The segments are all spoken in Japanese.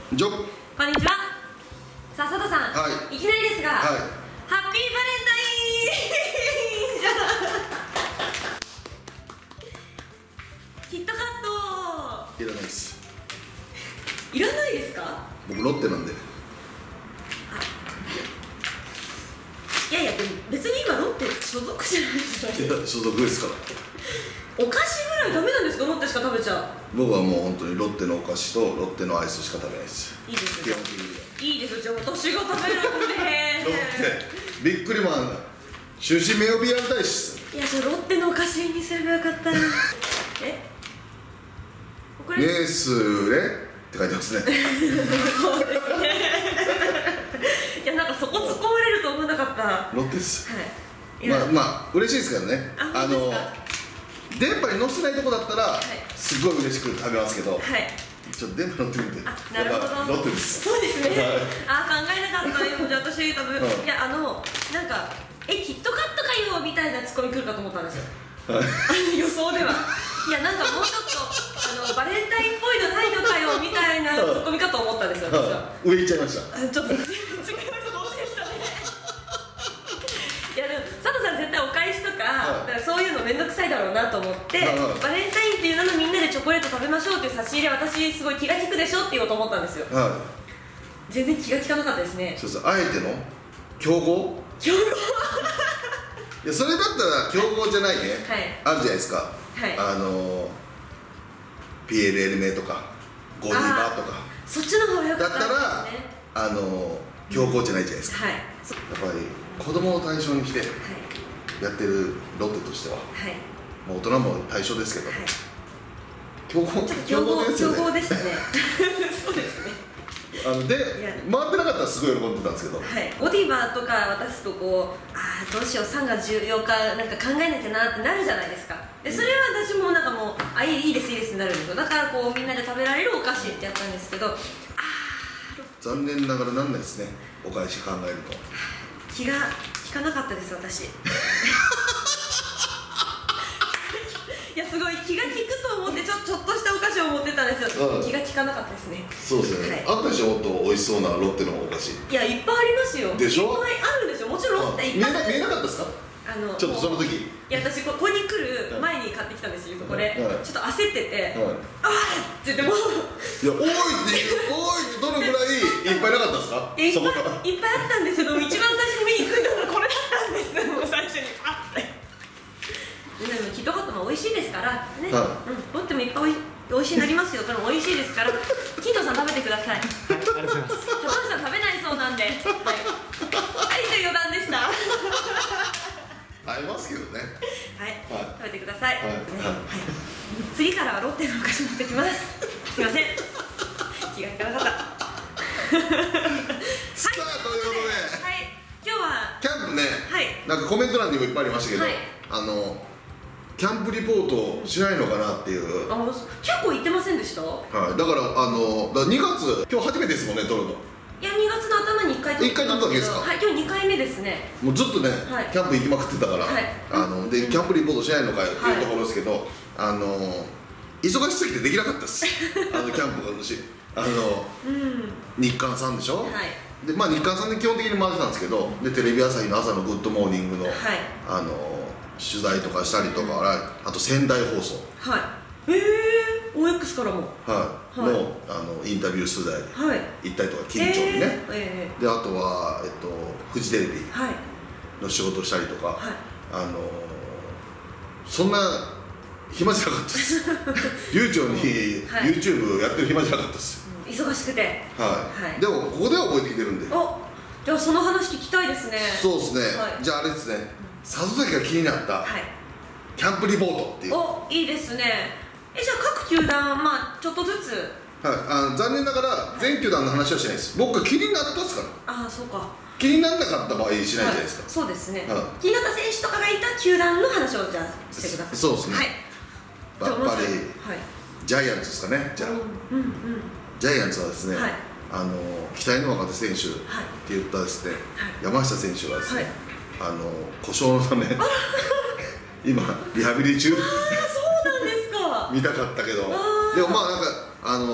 ジョこんにちは。さあ佐藤さん、いきなりですが、ハッピーバレンタインじゃキットカットいらないです。 いらないですか？ 僕ロッテなんで。 いやいや、別に今ロッテ所属じゃないですか。 いや、所属ですから。 お菓子ぐらいダメなんですか？ロッテしか食べちゃう。 僕はもう本当にロッテのお菓子とロッテのアイスしか食べないです。 いいですよ。 基本的にいいですよ。じゃあ私が食べるんで。 ロッテびっくりマン終身名誉 PR 大使。 いや、じゃあロッテのお菓子にすればよかったな。これネースレって書いてますね。 そうですね。いや、なんかそこ突っ込まれると思わなかった。 ロッテです。 はい。 まあ嬉しいですけどね。電波に乗せないとこだったらすっごい嬉しく食べますけど、はい、ちょっと電波乗ってみて。 なるほど。 ロッテです。 そうですね。考えなかった。じゃあ私多分、いやなんかキットカットかよみたいなツッコミ来るかと思ったんですよ。予想では。いや、なんかもうちょっとバレンタインっぽいの態度かよみたいなツッコミかと思ったんですよ。私は。 上行っちゃいました。 ちょっと違いました。どうでしたね。いやでも佐藤さん絶対お返しとか、そういうの面倒くさいだろうなと思って、バレンタインっていうののみんなでチョコレート食べましょうっていう差し入れ、私すごい気が利くでしょって言おうと思ったんですよ。全然気が利かなかったですね。 そうそう、あえての競合。いや、それだったら競合じゃないね、あるじゃないですか。PLL 名とかゴディバとか、 そっちの方が良かっただったら競合じゃないじゃないですか。やっぱり子供を対象にしてやってるロッテとしては、大人も対象ですけど、競合ですよね。 競合でしたね。そうですね。 で回ってなかったらすごい喜んでたんですけど、 ゴディバとか渡すとこう、どうしよう、3月14日なんか考えなきゃなってなるじゃないですか。でそれは私もなんかもういいですいいですってなるんですよ。だからこうみんなで食べられるお菓子ってやったんですけど、 残念ながらなんないですね、お返し考えると。 気が利かなかったです、私。いや、すごい気が利くと思ってちょっとしたお菓子を持ってたんですよ。気が利かなかったですね。 そうですよね。あったでしょ、もっと美味しそうなロッテのお菓子。 いや、いっぱいありますよ。 でしょ。 いっぱいあるんですよ。もちろんロッテいっぱい。 見えなかったですか？ちょっとその時。 いや、私ここに来る前に買ってきたんですよ。これちょっと焦ってて、あーって言っても、いや、 多いってどのぐらいいっぱいなかったですか？ いっぱいあったんですけど、一番最初に目についたのがこれだったんです。もう最初にパッて。でもキットカットも美味しいですからね。ロッテもいっぱい美味しいになりますよ。これも美味しいですから、金藤さん食べてください。ありがとうございます。佐藤さん食べないそうなんで、はい、という余談でした。 合いますけどね。 はい、食べてください。次からはロッテのお菓子持ってきます。すいません。気が利かなかった。 さあ、ということで、 今日はキャンプね、なんかコメント欄にもいっぱいありましたけど、キャンプリポートしないのかなっていう。 結構行ってませんでした？ はい、だから2月、今日初めてですもんね、撮るの。 いや、2月の頭に1回撮ったわけですか？ はい、今日2回目ですね。 もうずっとね、キャンプ行きまくってたから、でキャンプリポートしないのかよっていうところですけど、忙しすぎてできなかったです。キャンプが私日刊さんでしょ。で日刊さんで基本的に回ってたんですけど、でテレビ朝日の朝のグッドモーニングの取材とかしたりとか、あと仙台放送、OX からものインタビュー取材行ったりとか、近所にね。であとはフジテレビの仕事をしたりとか、そんな暇じゃなかったです。流暢に YouTube やってる暇じゃなかったです。 忙しくて。 でもここでは覚えてきてるんで。 じゃあその話聞きたいですね。 そうですね。じゃああれですね、里崎が気になったキャンプリポートっていう。 いいですね。じゃあ各球団ちょっとずつ。 残念ながら全球団の話はしないです。僕が気になったっすから。 そうか。 気にならなかった場合しないじゃないですか。 そうですね。気になった選手とかがいた球団の話をじゃあしてください。 そうですね。やっぱりジャイアンツですかね。じゃあジャイアンツはですね、期待の若手選手って言ったですね、山下選手はですね、故障のため今リハビリ中。 そうなんですか。 見たかったけど、でもなんか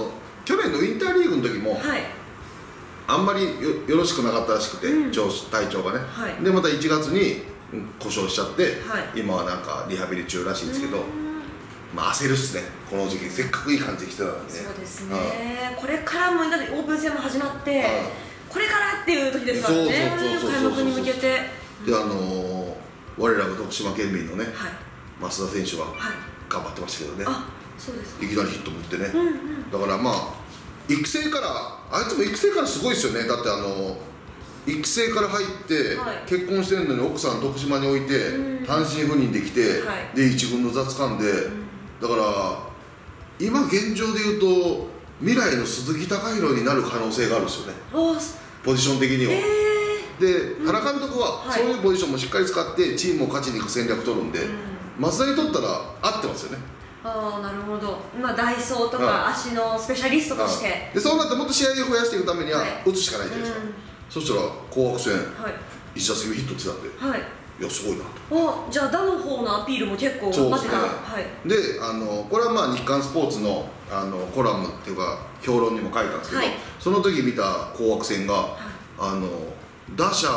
去年のウィンターリーグの時も、あんまり よろしくなかったらしくて、体調がね、でまた1月に故障しちゃって、今はなんかリハビリ中らしいんですけど、まあ焦るっすね、この時期せっかくいい感じで来てたのにね。 そうですね、これからもだってオープン戦も始まって、これからっていう時ですからね、開幕に向けて。で我らが徳島県民のね、増田選手は頑張ってましたけどね。 そうですいきなりヒットも打ってね。だからまあ育成からあいつも育成からすごいですよね。だって育成から入って結婚してるのに奥さん徳島に置いて単身赴任できて、で一軍の座掴んで、だから今現状でいうと未来の鈴木貴弘になる可能性があるんですよね、ポジション的には。で原監督はそういうポジションもしっかり使ってチームを勝ちにいく戦略取るんで、松田にとったら合ってますよね。 なるほど。ダイソーとか足のスペシャリストとして、 でそうなってもっと試合を増やしていくためには打つしかないじゃないですか。そしたら紅白戦1打席目ヒットってたんで、いやすごいなと。 じゃあ打の方のアピールも結構頑張ってた。 でこれはまあ日刊スポーツのコラムっていうか評論にも書いたんですけど、その時見た紅白戦が打者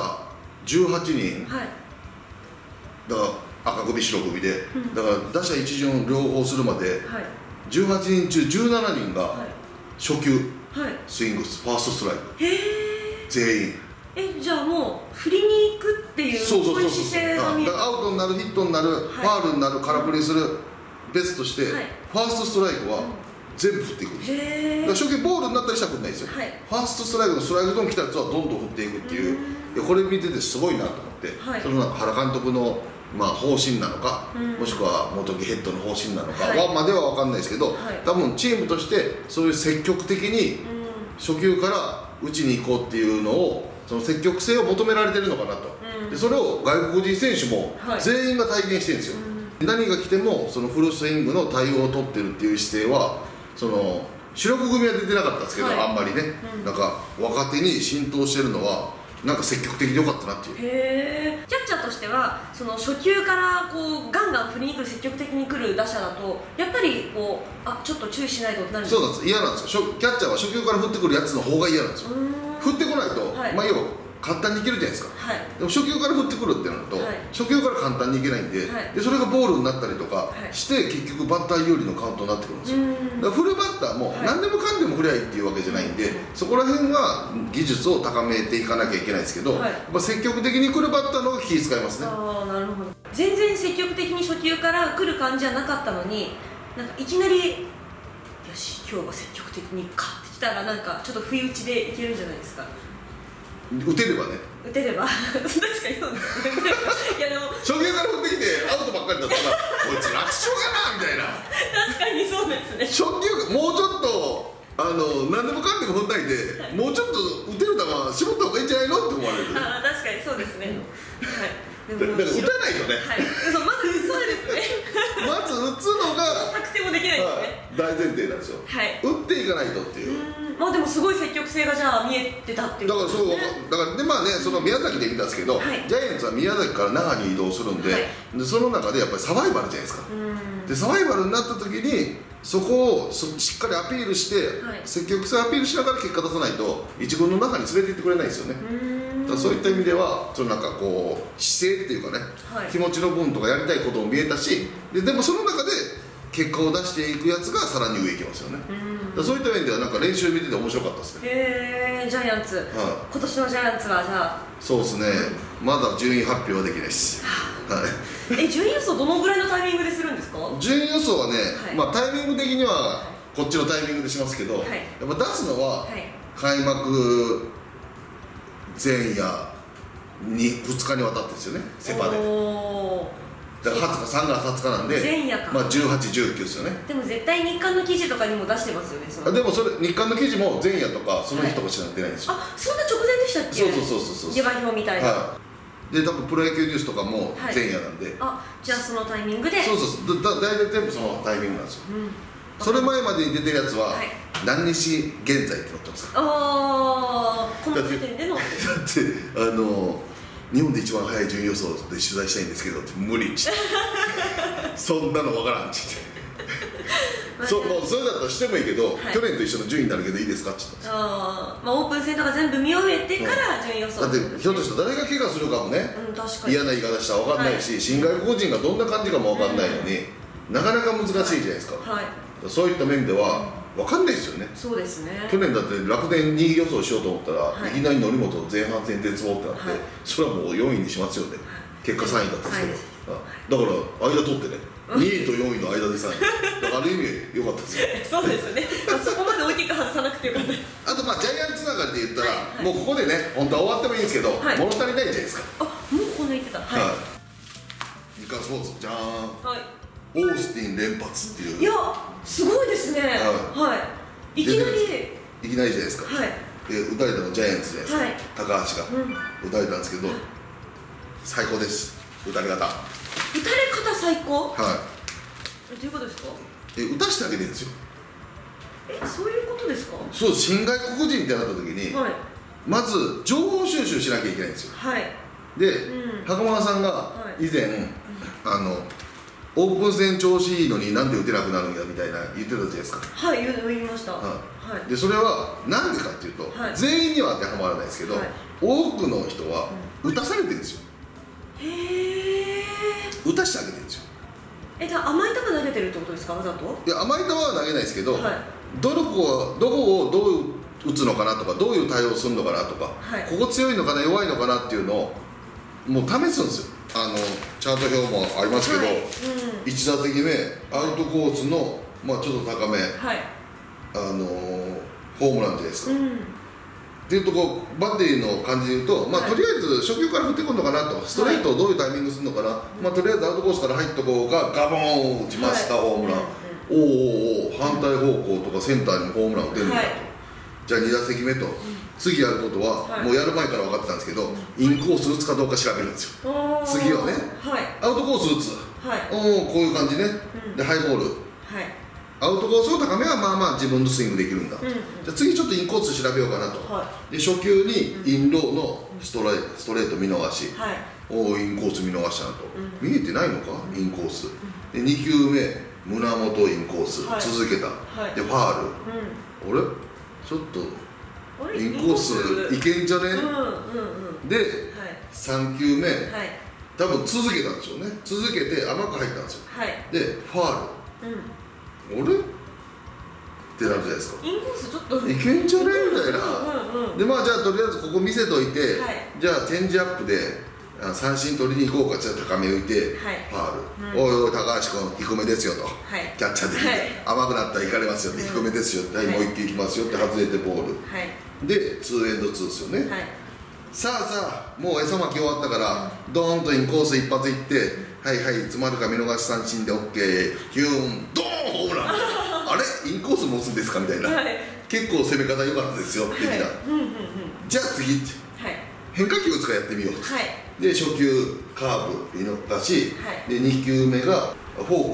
18人、だから赤首白首で、だから打者一巡両方するまで18人中17人が初球スイングファーストストライク全員。 じゃあもう振りに行くっていうそういう姿勢が見える。 アウトになるヒットになるファウルになる空振りする別として、ファーストストライクは全部振っていくんですよ。だから初球ボールになったりしたら振んないですよ。ファーストストライクのストライクゾーン来たやつはどんどん振っていくっていう、これ見ててすごいなと思って、その原監督の方針なのか、もしくは元木ヘッドの方針なのかまでは分かんないですけど、多分チームとしてそういう積極的に初球から打ちに行こうっていうのを、その積極性を求められてるのかなと。でそれを外国人選手も全員が体現してるんですよ。何が来てもそのフルスイングの対応を取ってるっていう姿勢は、その主力組は出てなかったんですけど、あんまりね、なんか若手に浸透してるのはなんか積極的でよかったなっていう。 キャッチャーとしてはその初球からこうガンガン振りに来る積極的に来る打者だとやっぱりこうちょっと注意しないとってなるんですか。 そうなんです、嫌なんですよ。キャッチャーは初球から振ってくるやつの方が嫌なんですよ。振ってこないと、要は簡単にいけるじゃないですか。でも初球から振ってくるってなると、初球から簡単にいけないんで、でそれがボールになったりとかして結局バッター有利のカウントになってくるんですよ。だからフルバッターも何でもかんでも振りゃいいっていうわけじゃないんで、そこら辺は技術を高めていかなきゃいけないですけど、やっぱ積極的に来るバッターの方が気遣いますね。 なるほど。全然積極的に初球から来る感じじゃなかったのに、なんかいきなりよし今日は積極的にかってきたら、なんかちょっと不意打ちでいけるんじゃないですか。 打てればね。 打てれば確かにそうですね。いやでも初球から振ってきてアウトばっかりだったらこいつ楽勝やなみたいな。 確かにそうですね。 初球もうちょっと何でもかんでも振んないで、もうちょっと打てる球絞った方がいいんじゃないのって思われる。 確かにそうですね。 だから打たないとね。 まずそうですね。 まず打つのが作戦もできないですね。 大前提なんですよ。打っていかないとっていう。 でもすごい積極性がじゃあ見えてたっていう。 だからそうだからでまあね、その宮崎で見たんですけど、ジャイアンツは宮崎から那覇に移動するんで、その中でやっぱりサバイバルじゃないですか。でサバイバルになった時にそこをしっかりアピールして、積極性アピールしながら結果出さないと一軍の中に連れて行ってくれないですよね。だからそういった意味ではそのなんかこう姿勢っていうかね、気持ちの分とかやりたいことも見えたし、でもその中で結果を出していくやつがさらに上行きますよね。そういった面ではなんか練習見てて面白かったですね。 ジャイアンツ、今年のジャイアンツはじゃあ。 そうですね、まだ順位発表はできないです。 順位予想どのぐらいのタイミングでするんですか。 順位予想はね、タイミング的にはこっちのタイミングでしますけど、やっぱ出すのは開幕前夜に2日にわたってですよね、セパで。だから3月20日なんで前夜か、 18、19ですよね。 でも絶対日刊の記事とかにも出してますよね。 でもそれ日刊の記事も前夜とかその日とかしかなってないんですよ。 そんな直前でしたっけ。 そう下馬評みたいな。 で多分プロ野球ニュースとかも前夜なんで、 じゃあそのタイミングで。 大体全部そのタイミングなんですよ。それ前までに出てるやつは何日現在ってなってます。 この時点での。だって日本で一番早い順位予想で取材したいんですけどって無理ってそんなの分からんって言ってもうそれだったらしてもいいけど、去年と一緒の順位になるけどいいですかって言ったんですよ。 オープン戦とか全部見終えてから順位予想、 だってひょっとしたら誰が怪我するかもね、嫌な言い方したら分かんないし、新外国人がどんな感じかも分かんないのに、なかなか難しいじゃないですか。そういった面では分かんないですよね。 そうですね。 去年だって楽天2位予想しようと思ったら、いきなり則本前半戦絶望ってなって、それはもう4位にしますよね。結果3位だったんですけど、だから間取ってね、2位と4位の間で3位だからある意味良かったですよ。 そうですね。そこまで大きく外さなくてよかった。 あとジャイアンツつながりで言ったら、もうここでね、本当は終わってもいいんですけど、物足りないじゃないですか。 もうこんな言ってた。 日刊スポーツじゃーん、オースティン連発っていう。 いや、すごいですね。いきなりじゃないですか。打たれたのジャイアンツじゃないですか。高橋が打たれたんですけど、最高です、打たれ方。打たれ方最高。どういうことですか。 打たしてあげてるんですよ。 そういうことですか。 そう、新外国人ってなった時に、まず情報収集しなきゃいけないんですよ。で、袴田さんが以前オープン戦調子いいのになんで打てなくなるんやみたいな言ってたじゃないですか。 言いました。 でそれはなんでかっていうと、全員には当てはまらないですけど、多くの人は打たされてるんですよ。打たしてあげてるんですよ。 じゃあ甘い球投げてるってことですか、わざと。 いや、甘い球は投げないですけど、どこをどう打つのかなとか、どういう対応するのかなとか、ここ強いのかな弱いのかなっていうのをもう試すんですよ。チャート表もありますけど、1打席目アウトコースのちょっと高め、ホームランじゃないですか。っていうとバッテリーの感じで言うと、とりあえず初球から振ってくるのかなと、ストレートをどういうタイミングするのかな、とりあえずアウトコースから入った方がガボーン打ちました、ホームラン。おお、反対方向とかセンターにもホームラン打てるんだと。じゃあ2打席目と、次やることはもうやる前から分かってたんですけど、インコース打つかどうか調べるんですよ。次はね、アウトコース打つ、こういう感じね。でハイボール、アウトコースの高めは自分のスイングできるんだ。じゃあ次ちょっとインコース調べようかなと。で初球にインローのストレート見逃し、おお、インコース見逃したなと、見えてないのかインコースで、2球目胸元インコース、続けた。でファール、あれちょっとインコースいけんじゃね。で3球目多分続けたんでしょうね。続けて甘く入ったんですよ。でファール、あれってなるじゃないですか。 インコースちょっといけんじゃねみたいな。でじゃあとりあえずここ見せといて、じゃあチェンジアップで三振取りに行こうか。じゃあ高め浮いてファール、おいおい高橋君低めですよと、キャッチャーで甘くなったら行かれますよって、低めですよって、もう一球行きますよって外れてボールで2エンド2ですよね。さあもう餌まき終わったからドーンとインコース一発いって、詰まるか見逃し三振で OK、 ヒューンドーンホームランあれインコース持つんですかみたいな、結構攻め方良かったですよ的な。じゃあ次って変化球打つかやってみようと。で初球カーブ見逃し、で2球目がフォ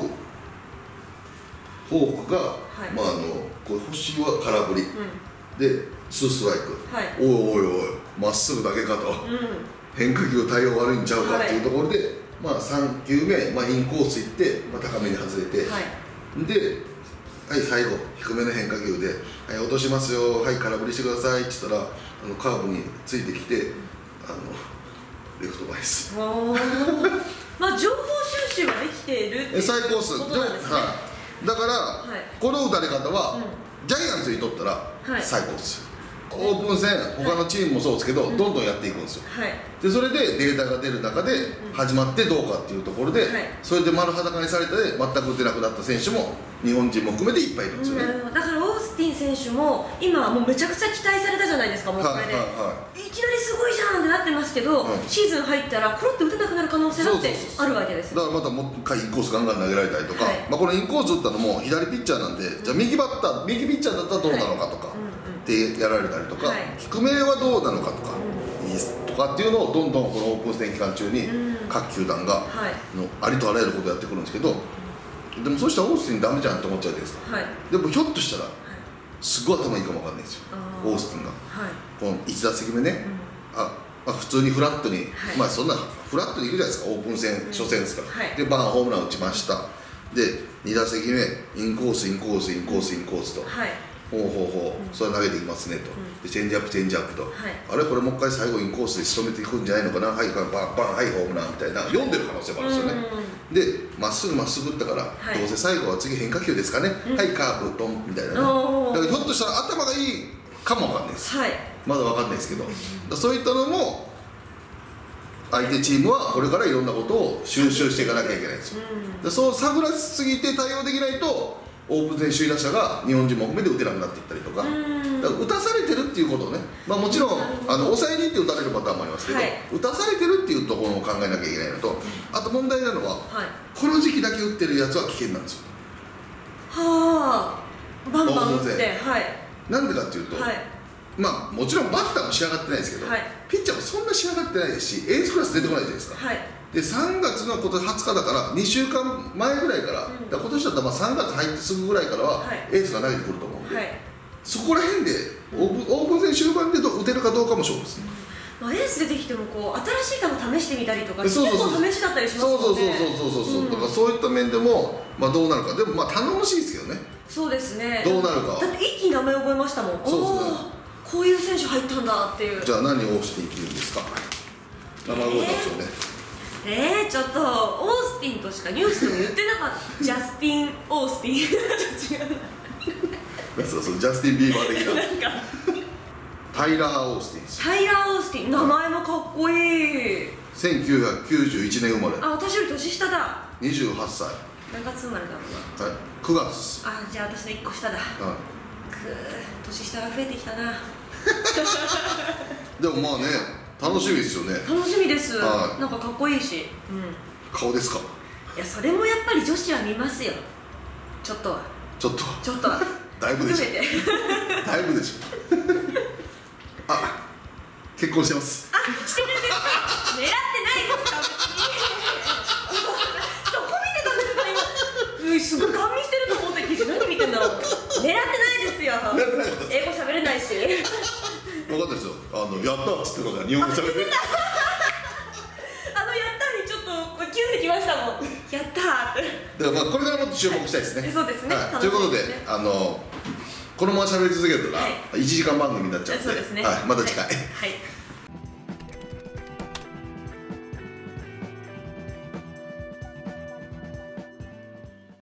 ークがこれ星は空振りで2ストライク、おいおいおいまっすぐだけかと、変化球対応悪いんちゃうかっていうところで、3球目、インコース行って、高めに外れて、で、最後低めの変化球で「落としますよ、空振りしてください」って言ったらカーブについてきてレフト前です。 情報収集はできているって最高っす。だから、この打たれ方は、ジャイアンツにとったら最高っす。オープン戦他のチームもそうですけど、どんどんやっていくんですよ。でそれでデータが出る中で始まってどうかっていうところで、それで丸裸にされて全く打てなくなった選手も日本人も含めていっぱいいるんですよね。 だからオースティン選手も今はもうめちゃくちゃ期待されたじゃないですか。もうこれでいきなりすごいじゃんってなってますけど、シーズン入ったらコロッと打てなくなる可能性だってあるわけです。 だからまたもう一回インコースガンガン投げられたりとか、このインコース打ったのも左ピッチャーなんで、じゃあ右ピッチャーだったらどうなのかとかってやられたりとか、低めはどうなのかとかっていうのをどんどんこのオープン戦期間中に各球団がありとあらゆることをやってくるんですけど、でもそうしたらオースティンダメじゃんって思っちゃうじゃないですか。でもひょっとしたらすごい頭いいかもわかんないですよ、オースティンが。この1打席目ね、普通にフラットに、そんなフラットにいくじゃないですか、オープン戦初戦ですから。でホームラン打ちました。 で2打席目インコースインコースインコースインコースと、 はい、 ほうほうほう、それは投げていきますねと、でチェンジアップチェンジアップと、あれこれもう一回最後インコースで仕留めていくんじゃないのかな、はいバンバンはいホームランみたいな読んでる可能性もあるんですよね。でまっすぐまっすぐ打ったから、どうせ最後は次変化球ですかね、はいカーブドンみたいなね、だからひょっとしたら頭がいいかもわかんないです、まだわかんないですけど、そういったのも相手チームはこれからいろんなことを収集していかなきゃいけないんですよ。そう探らせすぎて対応できないとオープン戦首位打者が日本人も含めて打てなくなっていったりとか、だから打たされてるっていうことをね、まあ、もちろん抑えにいって打たれるパターンもありますけど、打たされてるっていうところを考えなきゃいけないのと、あと問題なのは、この時期だけ打ってるやつは危険なんですよ。 はあ、バンバン打って、 なんでかっていうと、まあもちろんバッターも仕上がってないですけど、ピッチャーもそんな仕上がってないですし、エースクラス出てこないじゃないですか。で3月の今年20日だから2週間前ぐらいから、今年だったらまあ3月入ってすぐぐらいからはエースが投げてくると思うんで、そこら辺でオープン戦終盤で打てるかどうかも勝負です。 エース出てきてもこう新しい球試してみたりとか結構試しだったりしますもんね。 そうだからそういった面でもまあどうなるか、でもまあ頼もしいですけどね。 そうですね、 どうなるか。 だって一気に名前覚えましたもん。そうですね、こういう選手入ったんだっていう。 じゃあ何をオースティン着るんですか。名前覚えたんですよね。 ちょっとオースティンとしかニュースでも言ってなかったジャスティン・オースティンちょっと違うなそうジャスティン・ビーバー的ななんかタイラー・オースティンです。 タイラー・オースティン、名前もかっこいい。 1991年生まれ。 私より年下だ。 28歳。 何月生まれだろうな。 9月。 じゃあ私の1個下だ。年下が増えてきたなでもまあね、楽しみですよね。 楽しみです、なんかかっこいいし、 顔ですか。 いやそれもやっぱり女子は見ますよ。ちょっとはだいぶでしょだいぶでしょ結婚してます。 してるんですか。狙ってないですか別にそこ見てたんですけど今すごいガン見してると思って何見てんだろう。狙ってないですよ。英語喋れないし。 分かったですよ。やったっつってたから日本語喋れる。 やったにちょっとキュンってきましたもん。やったーって。 だからまあこれからもっと注目したいですね。 そうですね。 ということでこのまま喋り続けると1時間番組になっちゃうので、また次回。